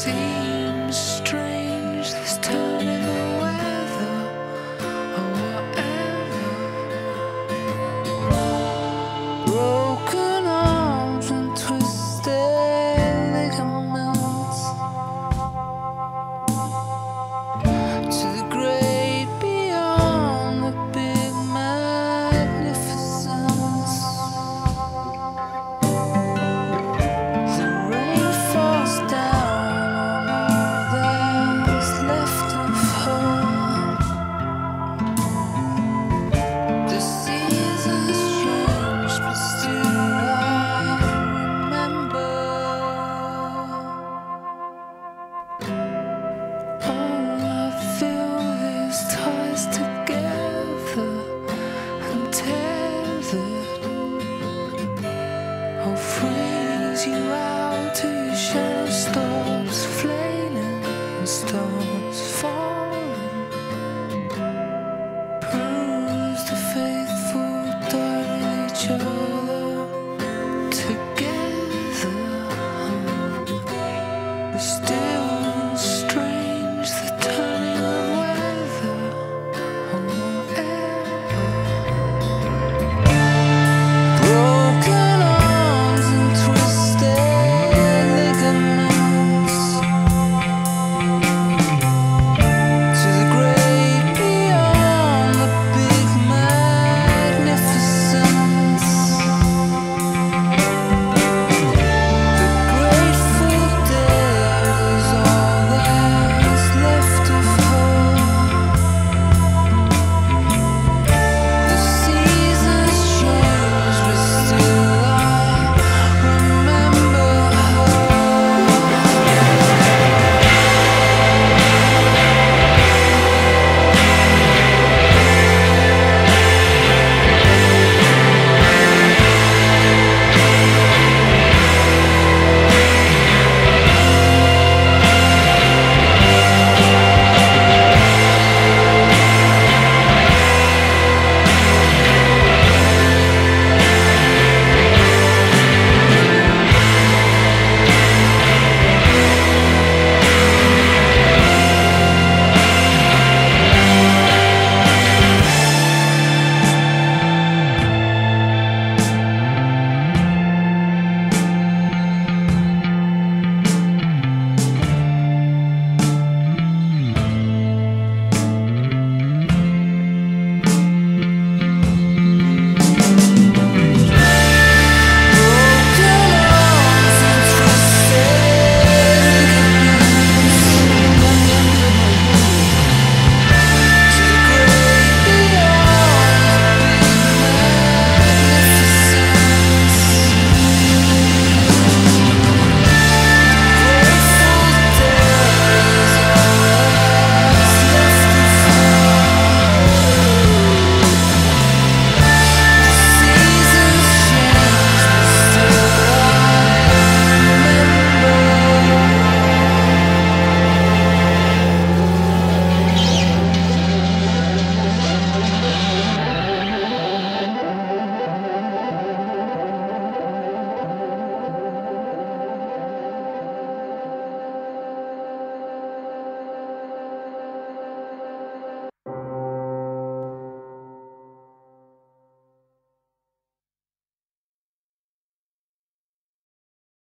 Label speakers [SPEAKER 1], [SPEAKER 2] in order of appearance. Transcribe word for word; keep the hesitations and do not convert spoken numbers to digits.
[SPEAKER 1] seems strange, this turn in the weather or whatever. Broken arms and twisted ligaments, to the great beyond the big magnificence. The rain falls down on all that's left of her. The seasons change, but still I remember. All I feel is ties together and tethered. I'll freeze you out till your shadow stops flailing and starts falling. Proves the faithful die with each other together. But still